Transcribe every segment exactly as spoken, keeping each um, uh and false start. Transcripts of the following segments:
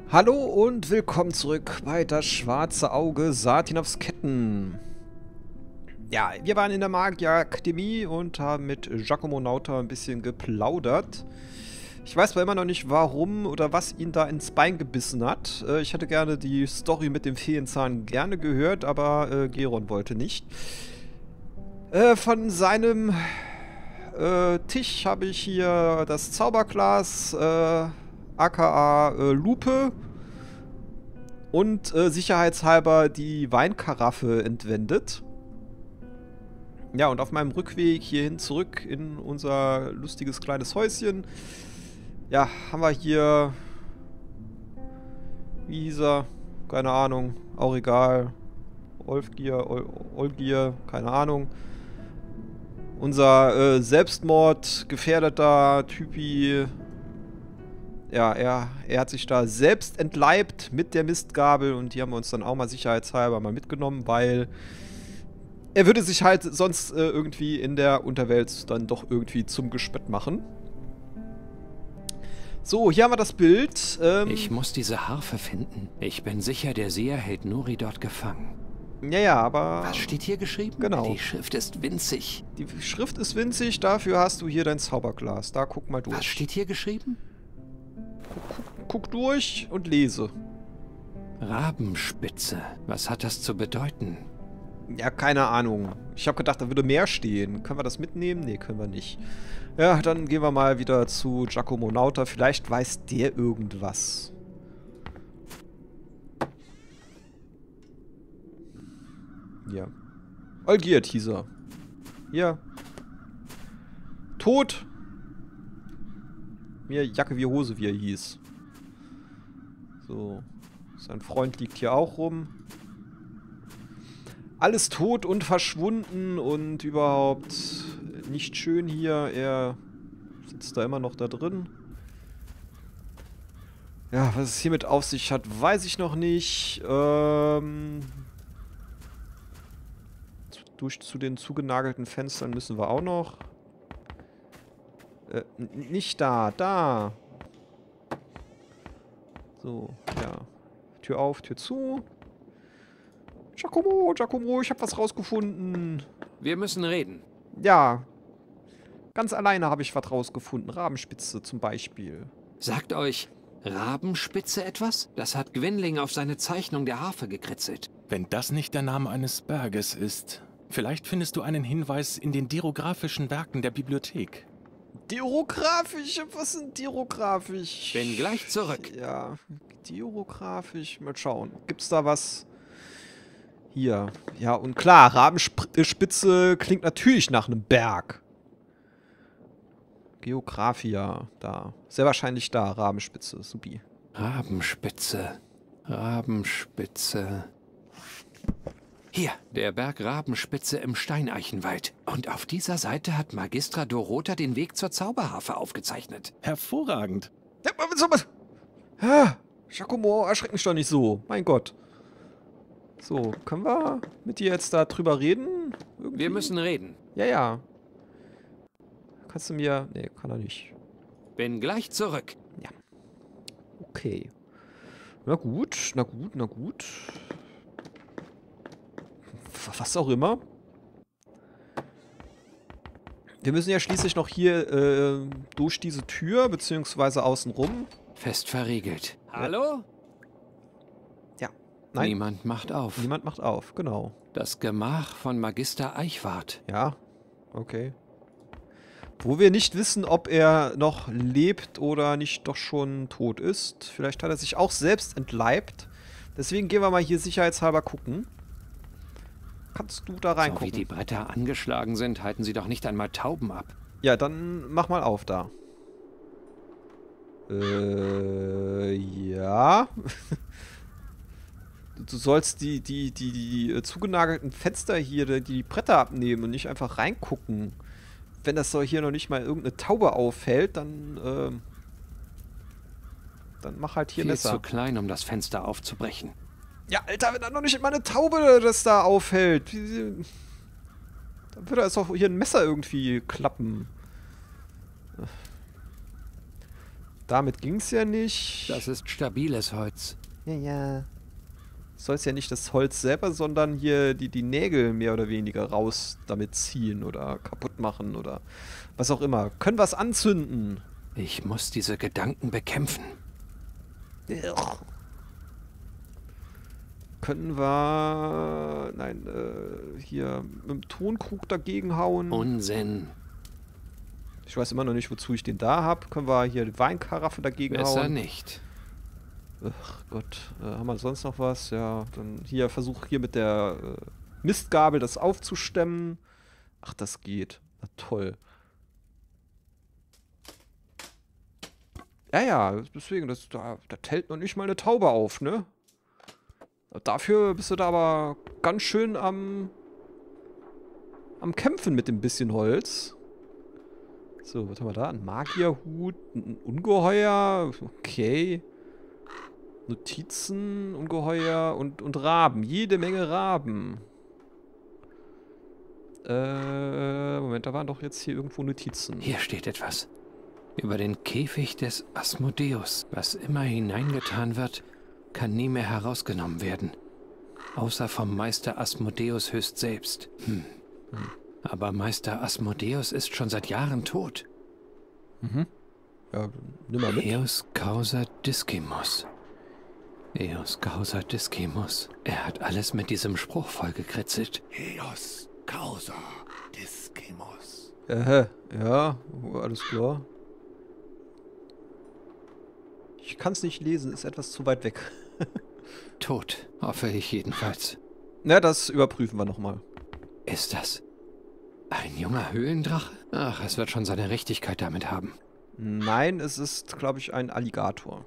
Hallo und willkommen zurück bei Das Schwarze Auge Sartinovs Ketten. Ja, wir waren in der Magierakademie und haben mit Giacomo Nauta ein bisschen geplaudert. Ich weiß zwar immer noch nicht, warum oder was ihn da ins Bein gebissen hat. Äh, ich hätte gerne die Story mit dem Feenzahn gerne gehört, aber äh, Geron wollte nicht. Äh, von seinem äh, Tisch habe ich hier das Zauberglas, äh, aka äh, Lupe. Und äh, sicherheitshalber die Weinkaraffe entwendet. Ja, und auf meinem Rückweg hierhin zurück in unser lustiges kleines Häuschen, ja, haben wir hier, wie hieß er? Keine Ahnung, auch egal. Olfgier, Ol Olgier, keine Ahnung. Unser äh, Selbstmord-gefährdeter Typi. Ja, er, er hat sich da selbst entleibt mit der Mistgabel und die haben wir uns dann auch mal sicherheitshalber mal mitgenommen, weil er würde sich halt sonst äh, irgendwie in der Unterwelt dann doch irgendwie zum Gespött machen. So, hier haben wir das Bild. Ähm, ich muss diese Harfe finden. Ich bin sicher, der Seher hält Nuri dort gefangen. Ja, ja, aber... Was steht hier geschrieben? Genau. Die Schrift ist winzig. Die Schrift ist winzig, dafür hast du hier dein Zauberglas. Da guck mal durch. Was steht hier geschrieben? Guck, guck durch und lese. Rabenspitze. Was hat das zu bedeuten? Ja, keine Ahnung. Ich habe gedacht, da würde mehr stehen. Können wir das mitnehmen? Nee, können wir nicht. Ja, dann gehen wir mal wieder zu Giacomo Nauta. Vielleicht weiß der irgendwas. Ja. Olgierd hieß er. Hier. Tot. Mir Jacke wie Hose, wie er hieß. So. Sein Freund liegt hier auch rum. Alles tot und verschwunden und überhaupt nicht schön hier. Er sitzt da immer noch da drin. Ja, was es hiermit auf sich hat, weiß ich noch nicht. Ähm, durch zu den zugenagelten Fenstern müssen wir auch noch. Äh, nicht da, da. So, ja. Tür auf, Tür zu. Giacomo, Giacomo, ich habe was rausgefunden. Wir müssen reden. Ja. Ganz alleine habe ich was rausgefunden. Rabenspitze zum Beispiel. Sagt euch Rabenspitze etwas? Das hat Gwynling auf seine Zeichnung der Harfe gekritzelt. Wenn das nicht der Name eines Berges ist, vielleicht findest du einen Hinweis in den dirographischen Werken der Bibliothek. Dirographisch? Was sind dirographisch? Bin gleich zurück. Ja, dirographisch. Mal schauen. Gibt's da was? Hier. Ja, und klar, Rabenspitze klingt natürlich nach einem Berg. Geographia, da. Sehr wahrscheinlich da, Rabenspitze. Supi. Rabenspitze. Rabenspitze. Hier, der Berg Rabenspitze im Steineichenwald. Und auf dieser Seite hat Magistra Dorota den Weg zur Zauberharfe aufgezeichnet. Hervorragend. Ja, was soll man... Ja, Giacomo, erschreck mich doch nicht so. Mein Gott. So, können wir mit dir jetzt da drüber reden? Irgendwie? Wir müssen reden. Ja, ja. Kannst du mir... Nee, kann er nicht. Bin gleich zurück. Ja. Okay. Na gut, na gut, na gut. Was auch immer. Wir müssen ja schließlich noch hier äh, durch diese Tür, beziehungsweise außen rum. Fest verriegelt. Hallo? Ja. Nein. Niemand macht auf. Niemand macht auf, genau. Das Gemach von Magister Eichwart. Ja, okay. Wo wir nicht wissen, ob er noch lebt oder nicht doch schon tot ist. Vielleicht hat er sich auch selbst entleibt. Deswegen gehen wir mal hier sicherheitshalber gucken. Kannst du da reingucken? So wie die Bretter angeschlagen sind, halten sie doch nicht einmal Tauben ab. Ja, dann mach mal auf da. Äh, ja. Du sollst die, die, die, die äh, zugenagelten Fenster hier, die, die Bretter abnehmen und nicht einfach reingucken. Wenn das so hier noch nicht mal irgendeine Taube auffällt, dann, ähm, dann mach halt hier Viel Messer. zu klein, um das Fenster aufzubrechen. Ja, Alter, wenn da noch nicht mal eine Taube das da aufhält, wie, dann würde es auch hier ein Messer irgendwie klappen. Damit ging's ja nicht. Das ist stabiles Holz. Ja, ja. Soll es ja nicht das Holz selber, sondern hier die, die Nägel mehr oder weniger raus damit ziehen oder kaputt machen oder was auch immer. Können wir es anzünden? Ich muss diese Gedanken bekämpfen. Können wir... Nein, äh, hier mit dem Tonkrug dagegen hauen. Unsinn. Ich weiß immer noch nicht, wozu ich den da habe. Können wir hier die Weinkaraffe dagegen Besser hauen? nicht. Ach Gott, äh, haben wir sonst noch was? Ja, dann hier, versuch hier mit der äh, Mistgabel das aufzustemmen. Ach, das geht. Na toll. Ja, ja, deswegen, das, da, da tellt noch nicht mal eine Taube auf, ne? Dafür bist du da aber ganz schön am, am Kämpfen mit dem bisschen Holz. So, was haben wir da? Ein Magierhut, ein Ungeheuer, okay. Notizen, Ungeheuer und, und Raben. Jede Menge Raben. Äh, Moment, da waren doch jetzt hier irgendwo Notizen. Hier steht etwas. Über den Käfig des Asmodeus. Was immer hineingetan wird, kann nie mehr herausgenommen werden. Außer vom Meister Asmodeus höchst selbst. Hm. Hm. Aber Meister Asmodeus ist schon seit Jahren tot. Mhm. Ja, nimm mal mit. Eos causa discimus. Eos causa discimus. Er hat alles mit diesem Spruch vollgekritzelt. Eos causa discimus. Äh, ja, alles klar. Ich kann es nicht lesen, ist etwas zu weit weg. Tot, hoffe ich jedenfalls. Na, das überprüfen wir nochmal. Ist das ein junger Höhlendrache? Ach, es wird schon seine Richtigkeit damit haben. Nein, es ist, glaube ich, ein Alligator.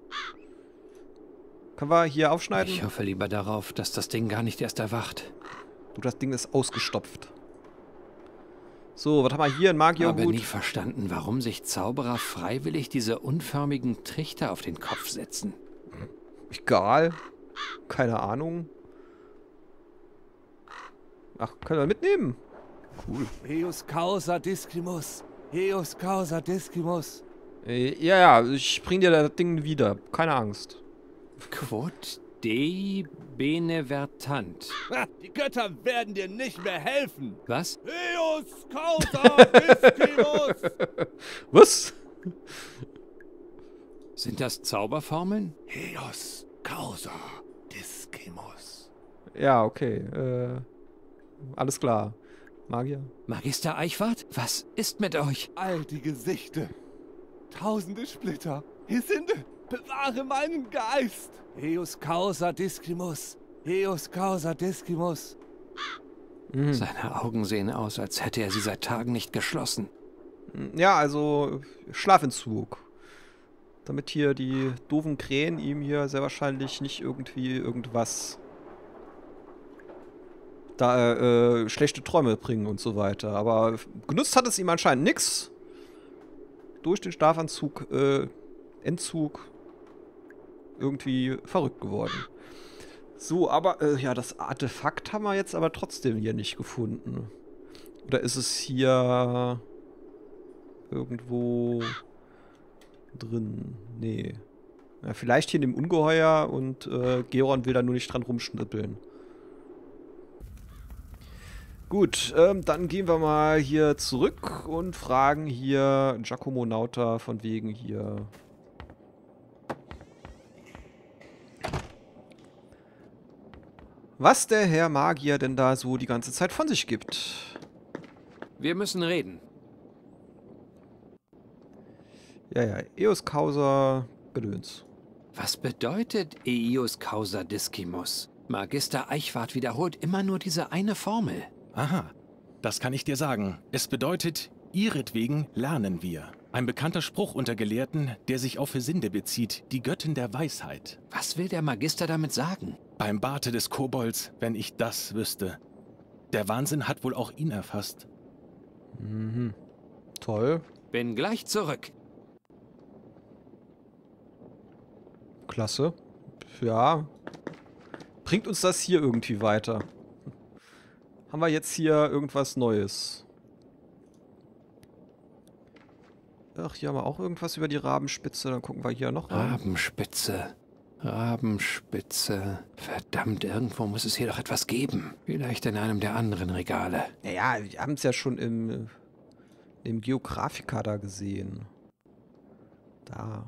Können wir hier aufschneiden? Ich hoffe lieber darauf, dass das Ding gar nicht erst erwacht. Du, das Ding ist ausgestopft. So, was haben wir hier? Ein Magierhut. Ich habe nie verstanden, warum sich Zauberer freiwillig diese unförmigen Trichter auf den Kopf setzen. Egal. Keine Ahnung. Ach, können wir mitnehmen? Cool. Eos causa discimus. Eos causa discimus. Äh, ja, ja, ich bring dir das Ding wieder. Keine Angst. Quod Dei benevertant. Ha, die Götter werden dir nicht mehr helfen. Was? Eos causa discimus. Was? Sind das Zauberformeln? Eos causa discimus. Ja, okay. Äh, alles klar. Magier? Magister Eichwart? Was ist mit euch? All die Gesichter. Tausende Splitter. Hisinde, bewahre meinen Geist. Eos causa discimus. Eos causa discimus. Mhm. Seine Augen sehen aus, als hätte er sie seit Tagen nicht geschlossen. Ja, also Schlafentzug. Damit hier die doofen Krähen ihm hier sehr wahrscheinlich nicht irgendwie irgendwas da äh, schlechte Träume bringen und so weiter. Aber genutzt hat es ihm anscheinend nichts. Durch den Schlafanzug, äh, Entzug irgendwie verrückt geworden. So, aber äh, ja, das Artefakt haben wir jetzt aber trotzdem hier nicht gefunden. Oder ist es hier irgendwo drin? Nee. Ja, vielleicht hier in dem Ungeheuer und äh, Geron will da nur nicht dran rumschnippeln. Gut, ähm, dann gehen wir mal hier zurück und fragen hier Giacomo Nauta von wegen hier. Was der Herr Magier denn da so die ganze Zeit von sich gibt. Wir müssen reden. Ja, ja, Eos Causa Gedöns. Was bedeutet Eios causa discimus? Magister Eichwart wiederholt immer nur diese eine Formel. Aha, das kann ich dir sagen. Es bedeutet, ihretwegen lernen wir. Ein bekannter Spruch unter Gelehrten, der sich auf Hisinde bezieht, die Göttin der Weisheit. Was will der Magister damit sagen? Beim Barte des Kobolds, wenn ich das wüsste. Der Wahnsinn hat wohl auch ihn erfasst. Mhm. Toll. Bin gleich zurück. Klasse. Ja. Bringt uns das hier irgendwie weiter? Haben wir jetzt hier irgendwas Neues? Ach, hier haben wir auch irgendwas über die Rabenspitze. Dann gucken wir hier noch rein. Rabenspitze. Rabenspitze. Verdammt, irgendwo muss es hier doch etwas geben. Vielleicht in einem der anderen Regale. Naja, wir haben es ja schon im, im Geographica da gesehen. Da.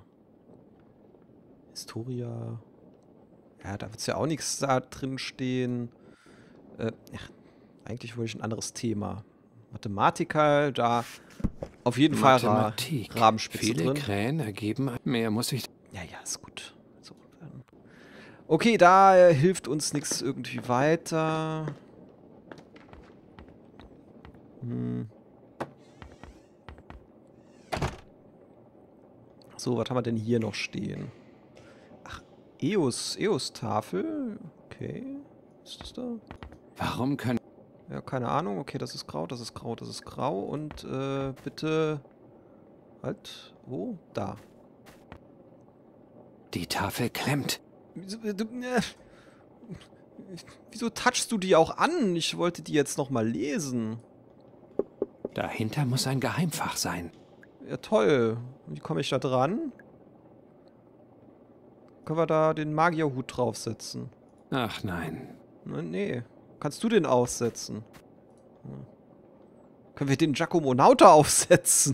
Historia. Ja, da wird es ja auch nichts da drin stehen. Äh, ja, eigentlich wollte ich ein anderes Thema. Mathematiker, da auf jeden Fall Ra Rabenspitze Viele drin. Krähen ergeben. Mehr muss ich. Ja, ja, ist gut. So, dann. Okay, da äh, hilft uns nichts irgendwie weiter. Hm. So, was haben wir denn hier noch stehen? Ach, Eos, Eos-Tafel. Okay. Was ist das da? Warum können. Ja, keine Ahnung. Okay, das ist grau, das ist grau, das ist grau. Und äh, bitte... Halt. Wo? Da. Die Tafel klemmt. Wieso, du, äh, wieso touchst du die auch an? Ich wollte die jetzt noch mal lesen. Dahinter muss ein Geheimfach sein. Ja, toll. Wie komme ich da dran? Können wir da den Magierhut draufsetzen? Ach nein. Na, nee. Kannst du den aufsetzen? Hm. Können wir den Giacomo Nauta aufsetzen?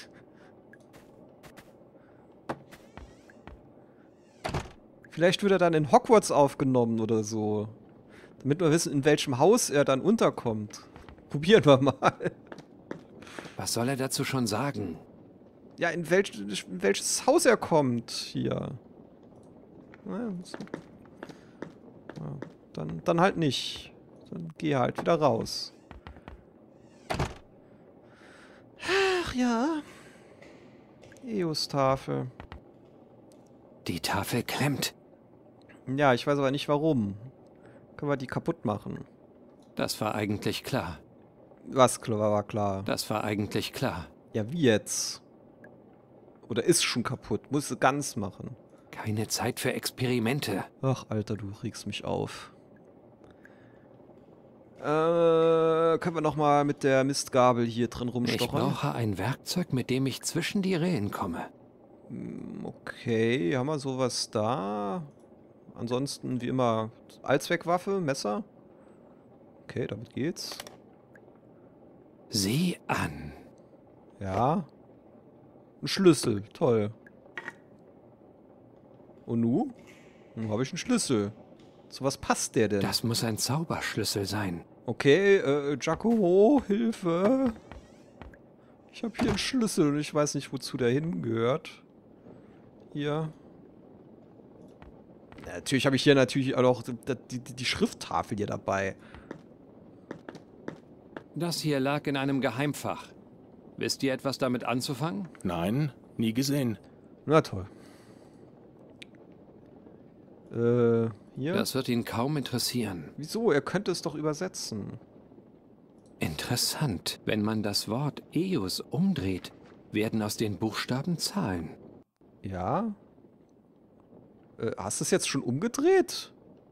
Vielleicht wird er dann in Hogwarts aufgenommen oder so. Damit wir wissen, in welchem Haus er dann unterkommt. Probieren wir mal. Was soll er dazu schon sagen? Ja, in, welch, in welches Haus er kommt hier. Na, ja, dann, dann halt nicht. Dann geh halt wieder raus. Ach ja. Eos-Tafel. Die Tafel klemmt. Ja, ich weiß aber nicht warum. Können wir die kaputt machen? Das war eigentlich klar. Was klar war klar? Das war eigentlich klar. Ja, wie jetzt? Oder ist schon kaputt? Musst du ganz machen. Keine Zeit für Experimente. Ach, Alter, du regst mich auf. Äh, können wir nochmal mit der Mistgabel hier drin Ich rumstochern? brauche ein Werkzeug, mit dem ich zwischen die Rehen komme. Okay, haben wir sowas da? Ansonsten, wie immer, Allzweckwaffe, Messer. Okay, damit geht's. Sieh an. Ja. Ein Schlüssel, toll. Und nu? Nun habe ich einen Schlüssel. Zu was passt der denn? Das muss ein Zauberschlüssel sein. Okay, äh, Giacomo, Hilfe. Ich habe hier einen Schlüssel und ich weiß nicht, wozu der hingehört. Hier. Ja, natürlich habe ich hier natürlich auch die, die, die Schrifttafel hier dabei. Das hier lag in einem Geheimfach. Wisst ihr etwas damit anzufangen? Nein, nie gesehen. Na toll. Äh, hier? Das wird ihn kaum interessieren. Wieso? Er könnte es doch übersetzen. Interessant. Wenn man das Wort Eos umdreht, werden aus den Buchstaben Zahlen. Ja? Äh, hast du es jetzt schon umgedreht?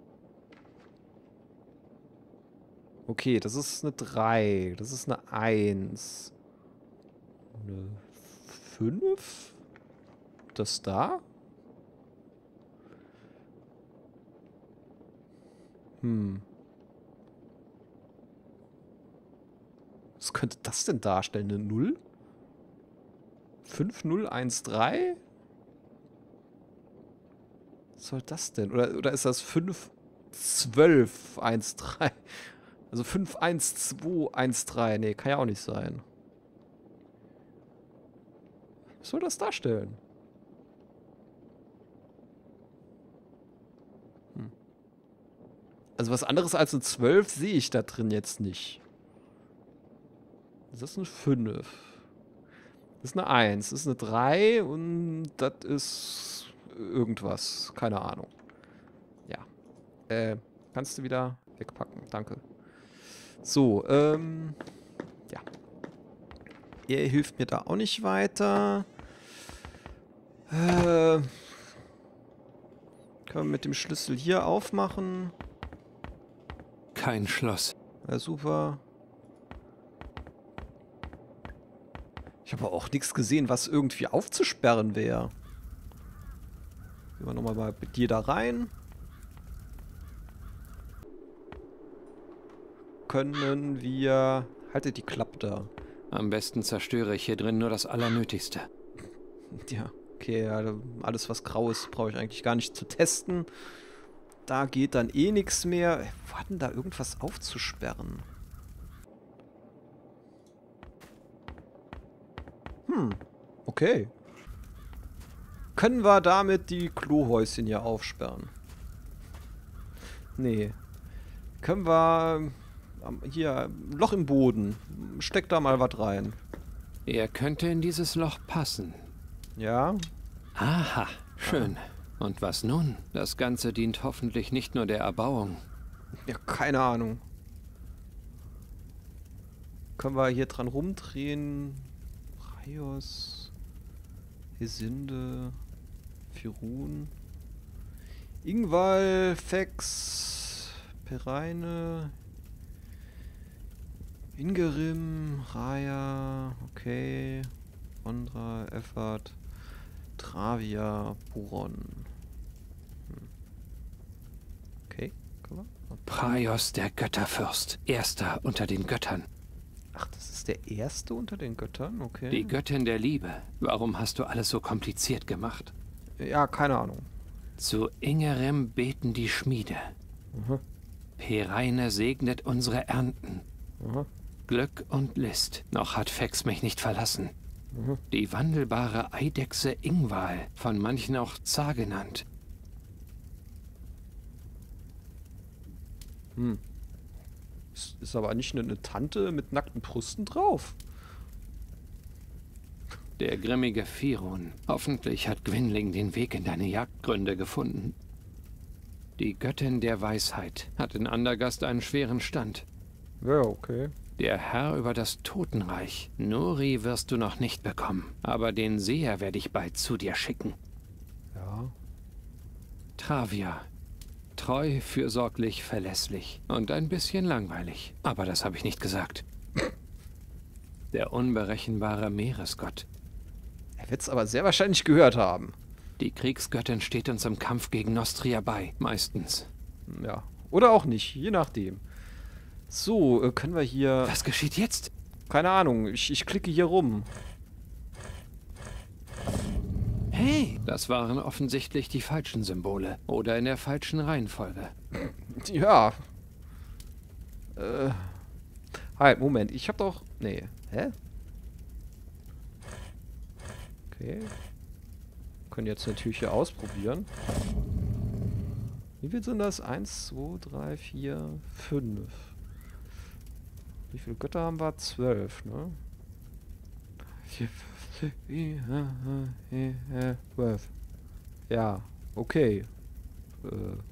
Okay, das ist eine drei. Das ist eine eins. Eine fünf? Das da? Hm. Was könnte das denn darstellen? Eine null? fünf null eins drei? Was soll das denn? Oder, oder ist das fünf zwölf eins drei? Also fünf eins zwei eins drei. Nee, kann ja auch nicht sein. Was soll das darstellen? Hm. Also was anderes als eine zwölf sehe ich da drin jetzt nicht. Das ist eine fünf. Das ist eine eins. Das ist eine drei und das ist irgendwas. Keine Ahnung. Ja. Äh, kannst du wieder wegpacken. Danke. So, ähm, ja. Er hilft mir da auch nicht weiter. Äh, können wir mit dem Schlüssel hier aufmachen. Kein Schloss. Ja, super. Ich Ich habe auch nichts gesehen, was irgendwie aufzusperren wäre. Gehen wir nochmal mal mit dir da rein. Können wir... Haltet die Klappe da. Am besten zerstöre ich hier drin nur das Allernötigste. Ja, okay, ja, alles was grau ist, brauche ich eigentlich gar nicht zu testen. Da geht dann eh nichts mehr. Wo hat denn da irgendwas aufzusperren? Hm, okay. Können wir damit die Klohäuschen hier aufsperren? Nee. Können wir... Hier, Loch im Boden. Steck da mal was rein. Er könnte in dieses Loch passen. Ja? Aha, schön. Und was nun? Das Ganze dient hoffentlich nicht nur der Erbauung. Ja, keine Ahnung. Können wir hier dran rumdrehen? Raios, Hesinde, Firun, Ingval, Fex, Pereine, Ingerim, Raya, okay, Ondra, Effert, Travia, Buron. Hm. Okay, können wir? Praios, der Götterfürst, erster unter den Göttern. Ach, das ist der erste unter den Göttern? Okay. Die Göttin der Liebe. Warum hast du alles so kompliziert gemacht? Ja, keine Ahnung. Zu Ingerem beten die Schmiede. Mhm. Pereine segnet unsere Ernten. Mhm. Glück und List. Noch hat Fex mich nicht verlassen. Mhm. Die wandelbare Eidechse Ingval, von manchen auch Zar genannt. Hm. Ist, ist aber nicht eine, eine Tante mit nackten Brüsten drauf. Der grimmige Firun. Hoffentlich hat Gwynling den Weg in deine Jagdgründe gefunden. Die Göttin der Weisheit hat in Andergast einen schweren Stand. Ja, okay. Der Herr über das Totenreich. Nuri wirst du noch nicht bekommen, aber den Seher werde ich bald zu dir schicken. Ja. Travia. Treu, fürsorglich, verlässlich und ein bisschen langweilig. Aber das habe ich nicht gesagt. Der unberechenbare Meeresgott. Er wird es aber sehr wahrscheinlich gehört haben. Die Kriegsgöttin steht uns im Kampf gegen Nostria bei, meistens. Ja. Oder auch nicht, je nachdem. So, äh, können wir hier... Was geschieht jetzt? Keine Ahnung, ich, ich klicke hier rum. Hey! Das waren offensichtlich die falschen Symbole. Oder in der falschen Reihenfolge. Ja. Äh. Halt, Moment, ich hab doch... Nee. Hä? Okay. Können jetzt natürlich hier ausprobieren. Wie viel sind das? Eins, zwei, drei, vier, fünf. Wie viele Götter haben wir? Zwölf, ne? Vier, zwölf. Ja, okay. Äh.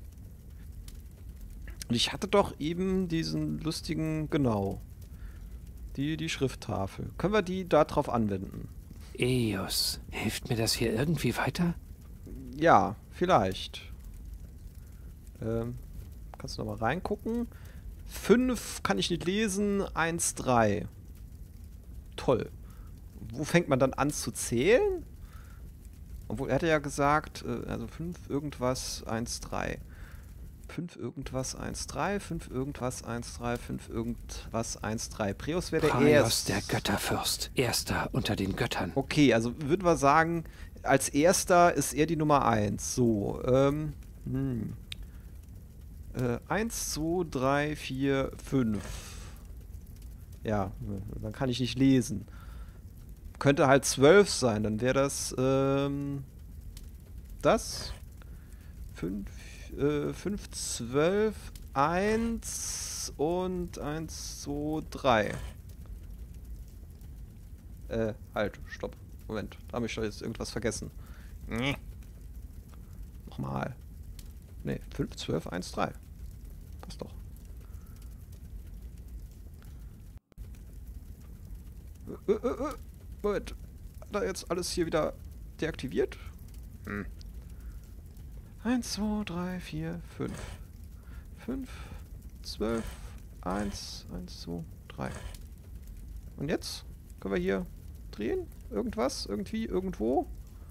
Und ich hatte doch eben diesen lustigen, genau. Die, die Schrifttafel. Können wir die da drauf anwenden? Eos, hilft mir das hier irgendwie weiter? Ja, vielleicht. Ähm, kannst du noch mal reingucken? fünf kann ich nicht lesen, eins, drei. Toll. Wo fängt man dann an zu zählen? Obwohl, er hatte ja gesagt, äh, also fünf irgendwas, eins, drei. fünf irgendwas, eins, drei, fünf irgendwas, eins, drei, fünf irgendwas, eins, drei. Preus wäre der Praios, erste. der Götterfürst, erster unter den Göttern. Okay, also würden wir sagen, als erster ist er die Nummer eins. So, ähm, hm. Äh, eins, zwei, drei, vier, fünf. Ja, dann kann ich nicht lesen. Könnte halt zwölf sein, dann wäre das, ähm, das. fünf, äh, fünf, zwölf, eins und eins, zwei, drei. Äh, halt, stopp. Moment, da habe ich doch jetzt irgendwas vergessen. Nee. Nochmal. Ne, fünf, zwölf, eins, drei. Passt doch. Äh, äh, äh, Moment. Hat er jetzt alles hier wieder deaktiviert? Hm. eins, zwei, drei, vier, fünf. fünf, zwölf, eins, eins, zwei, drei. Und jetzt können wir hier drehen? Irgendwas? Irgendwie? Irgendwo?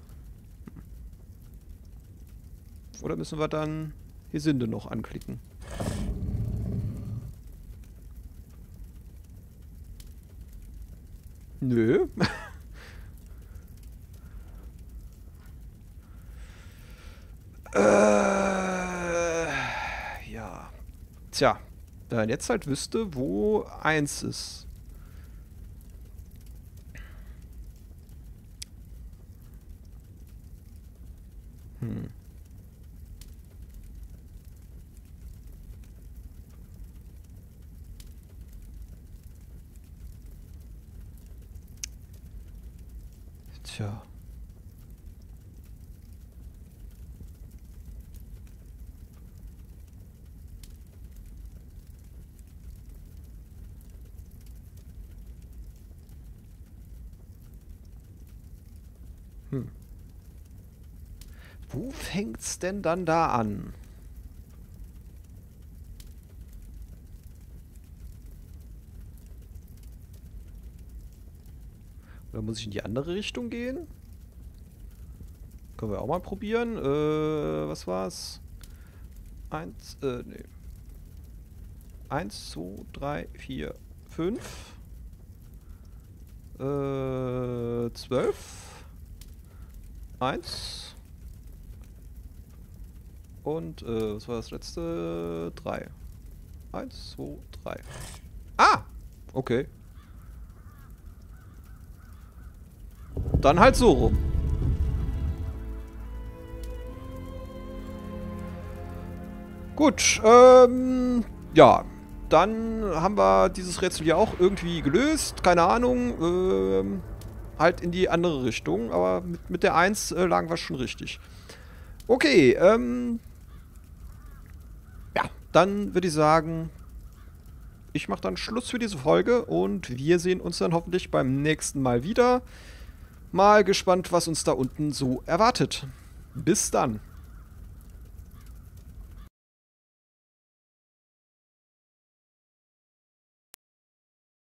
Oder müssen wir dann Hesinde noch anklicken? Nö. äh, ja. Tja, wenn man jetzt halt wüsste, wo eins ist. Hm. Tja. Hm. Wo fängt's denn dann da an? Oder muss ich in die andere Richtung gehen? Können wir auch mal probieren. Äh, was war's? Eins, äh, nee. Eins, zwei, drei, vier, fünf. Äh, zwölf. Eins. Und, äh, was war das letzte? Drei. Eins, zwei, drei. Ah! Okay. Dann halt so rum. Gut, ähm, ja. Dann haben wir dieses Rätsel ja auch irgendwie gelöst. Keine Ahnung, ähm, halt in die andere Richtung. Aber mit, mit der eins äh, lagen wir schon richtig. Okay, ähm, ja, dann würde ich sagen, ich mache dann Schluss für diese Folge und wir sehen uns dann hoffentlich beim nächsten Mal wieder. Mal gespannt, was uns da unten so erwartet. Bis dann.